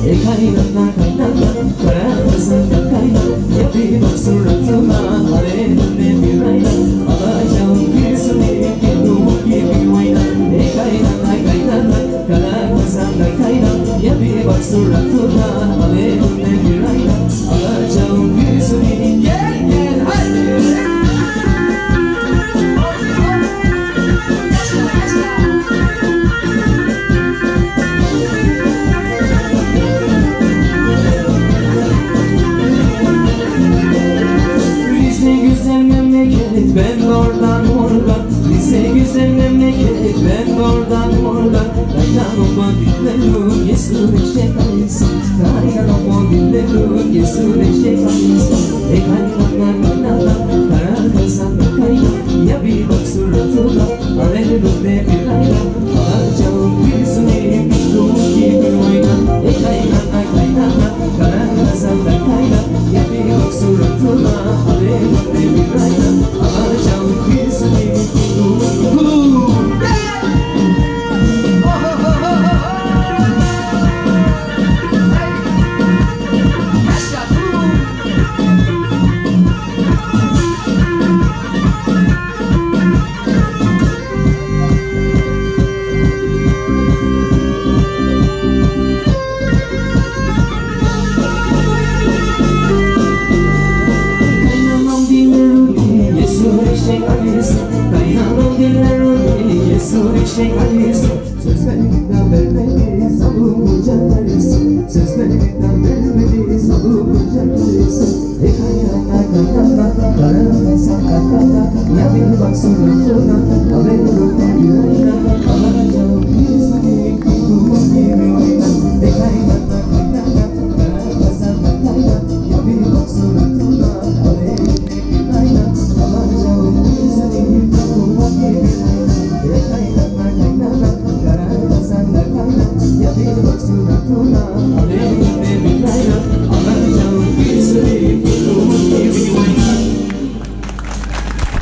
kaynana kaynana kara kızında kayna. Ya bir bak suratıma alevimle bir ayna. Alacağım yüzünü bir ruh gibi oyna. Kaynana kaynana kara kızında kayna. Ya bir bak suratıma alevimle bir ayna. Alacağım yüzünü gel gel hadi. Ben oradan oradan, bize güzel memleket. Ben oradan oradan, kaynanama dinlerim, Yesu eşek ayısı. Kaynanama dinlerim, Yesu eşek ayısı. Kaynana kaynana, kara kazanda kayna. Ya bir bak suratına, alevimle bir ayna. Alacağım yüzüne bir ruh gibi oyna. Kaynana kaynana, kara kazanda kayna. Ya bir bak suratına, alevimle bir ayna. Alacağım yüzüne bir ruh gibi. Eşek ayısı, söz vermekten vermeli, savunacak ayısı. Söz vermekten vermeli, savunacak ayısı. Kaynana kaynana, kara kazan kaynana. Ya bir bak suratına,